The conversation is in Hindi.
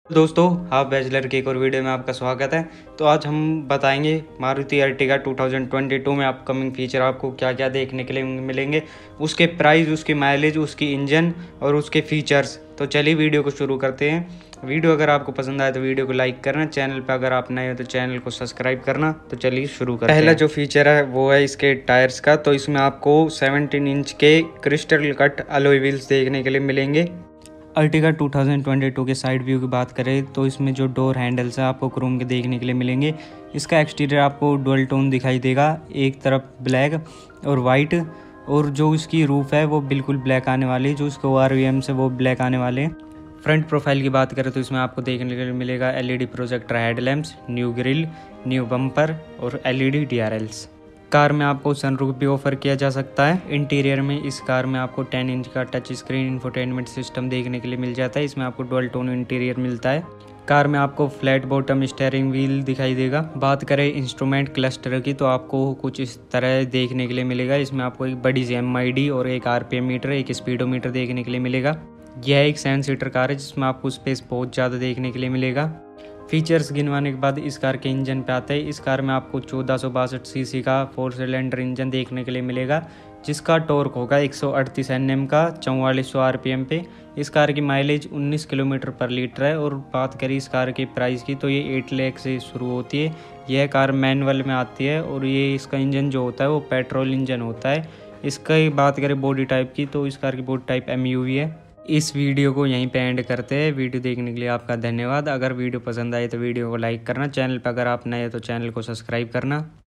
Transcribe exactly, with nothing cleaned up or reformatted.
दोस्तों, आप बैचलर के एक और वीडियो में आपका स्वागत है। तो आज हम बताएंगे मारुति अर्टिगा दो हज़ार बाईस में अपकमिंग फीचर आपको क्या क्या देखने के लिए मिलेंगे, उसके प्राइस, उसकी माइलेज, उसकी इंजन और उसके फीचर्स। तो चलिए वीडियो को शुरू करते हैं। वीडियो अगर आपको पसंद आए तो वीडियो को लाइक करना, चैनल पर अगर आप नए हो तो चैनल को सब्सक्राइब करना। तो चलिए शुरू करते हैं। पहला जो फीचर है वो है इसके टायर्स का। तो इसमें आपको सत्रह इंच के क्रिस्टल कट अलॉय व्हील्स देखने के लिए मिलेंगे। अर्टिगा दो हज़ार बाईस के साइड व्यू की बात करें तो इसमें जो डोर हैंडल्स है आपको क्रोम के देखने के लिए मिलेंगे। इसका एक्सटीरियर आपको डुअल टोन दिखाई देगा, एक तरफ ब्लैक और वाइट, और जो इसकी रूफ है वो बिल्कुल ब्लैक आने वाली है। जो इसके ओ आर वी एम से वो ब्लैक आने वाले हैं। फ्रंट प्रोफाइल की बात करें तो इसमें आपको देखने के लिए मिलेगा L E D projector headlamps, new grille, new bumper और L E D D R Ls. Car में आपको सनरूफ भी ऑफर किया जा सकता है। इंटीरियर में इस कार में आपको दस इंच का टच स्क्रीन इंफोटेनमेंट सिस्टम देखने के लिए मिल जाता है। इसमें आपको डुअल टोन इंटीरियर मिलता है। कार में आपको फ्लैट बॉटम स्टीयरिंग व्हील दिखाई देगा। बात करें इंस्ट्रूमेंट क्लस्टर की तो आपको कुछ इस तरह देखने के लिए मिलेगा। इसमें आपको एक बड़ी सी एम आई डी और एक आर पी एम मीटर, एक स्पीडोमीटर देखने के लिए मिलेगा। यह एक सेवन सीटर कार है जिसमें आपको स्पेस बहुत ज़्यादा देखने के लिए मिलेगा। फीचर्स गिनवाने के बाद इस कार के इंजन पे आते हैं। इस कार में आपको चौदह सौ बासठ सीसी का फोर सिलेंडर इंजन देखने के लिए मिलेगा, जिसका टॉर्क होगा एक सौ अड़तीस एन एम का चौवालीस सौ आर पी एम पे। इस कार की माइलेज उन्नीस किलोमीटर पर लीटर है। और बात करें इस कार की प्राइस की तो ये आठ लाख से शुरू होती है। यह कार मैनुअल में आती है और ये इसका इंजन जो होता है वो पेट्रोल इंजन होता है। इसका बात करें बॉडी टाइप की तो इस कार की body type M U V है। इस वीडियो को यहीं पे एंड करते हैं। वीडियो देखने के लिए आपका धन्यवाद। अगर वीडियो पसंद आए तो वीडियो को लाइक करना, चैनल पर अगर आप नए हो तो चैनल को सब्सक्राइब करना।